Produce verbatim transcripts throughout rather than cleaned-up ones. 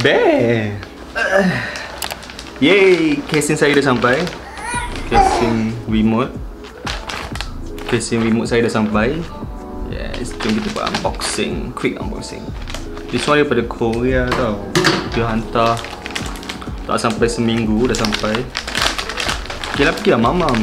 Bear. Uh, Yeay, casing saya dah sampai. Casing remote. Casing remote saya dah sampai. Yes, jom kita buat unboxing. Quick unboxing. This one daripada Korea tau. Dia hantar tak sampai seminggu dah sampai. Okay lah, pergi lah mamam.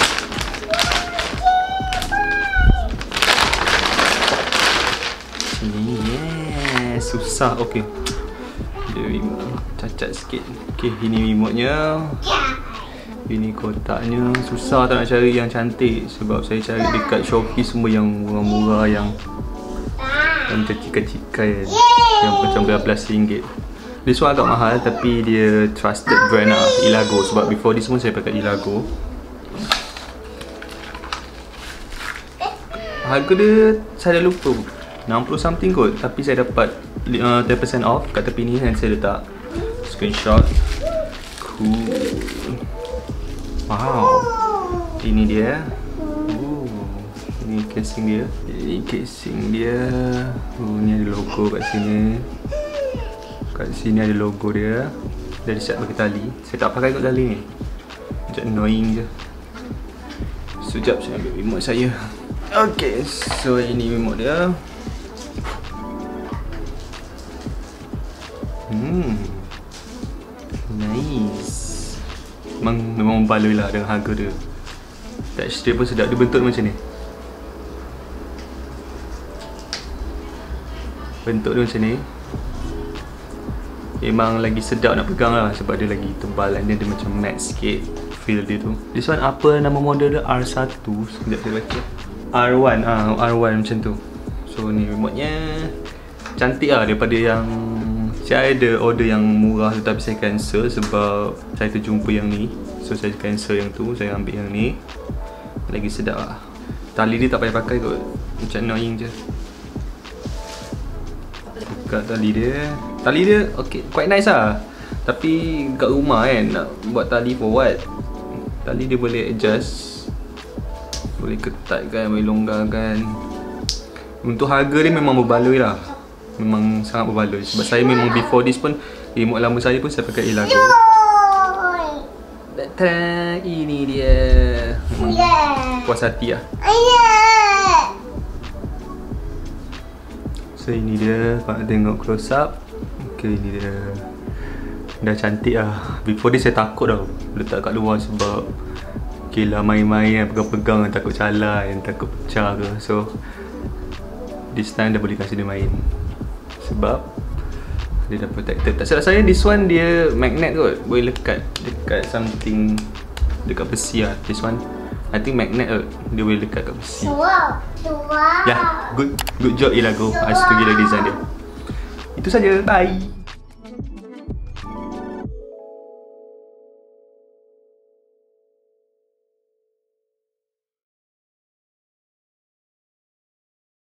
Sini, yes. Susah, okay. Dia remote cacat sikit. Okay, ini remote-nya. Ini kotaknya. Susah tak nak cari yang cantik. Sebab saya cari dekat Shopee semua yang murah-murah, yang yang tercikai-cikai kan. Yang macam belas-belas ringgit. This one agak mahal tapi dia trusted brand lah, Ilago. Sebab before this pun saya pakai Ilago. Harga dia saya dah lupa, enam puluh something kot. Tapi saya dapat uh, ten percent off kat tepi ni. Dan saya letak screenshot. Cool. Wow. Ini dia. Ooh. Ini casing dia. Ini casing dia. Oh, ni ada logo kat sini. Kat sini ada logo dia. Dah di-set pakai tali. Saya tak pakai kot tali ni. Macam annoying je. Sekejap saya ambil remote saya. Okay, so ini remote dia. Hmm, nice. Memang, memang baloi lah dengan harga dia. Touch dia pun sedap. Dia bentuk macam ni. Bentuk dia macam ni. Memang lagi sedap nak pegang lah. Sebab dia lagi tebal dan dia, dia macam matte sikit feel dia tu. This one apa nama model dia? R one. Sekejap saya baca. R one, ah R one macam tu. So ni remote nya. Cantik lah daripada yang saya ada order yang murah tu tapi saya cancel sebab saya terjumpa yang ni. So saya cancel yang tu, saya ambil yang ni. Lagi sedap lah. Tali dia tak payah pakai kot. Macam annoying je. Buka tali dia. Tali dia okay, quite nice lah. Tapi kat rumah kan nak buat tali for what? Tali dia boleh adjust. Boleh ketatkan, boleh longgarkan. Untuk harga dia memang berbaloi lah. Memang sangat berbaloi. Sebab saya memang before this pun remote lama saya pun saya pakai Ilago. Ta-da! Ini dia. Memang puas hati lah. So ini dia. Pak tengok close up. Okay, ini dia. Dah cantik lah. Before this saya takut tau letak kat luar sebab okay lah main-main kan, pegang-pegang takut calar kan, takut pecah ke. So this time dah boleh kasih dia main sebab dia dah protected. Tak salah saya this one dia magnet kot. Boleh lekat dekat something dekat besi lah. This one I think magnet kot. Dia boleh lekat kat besi. Ya, yeah, good good job Ilago. I suka gila design dia. Itu saja. Bye.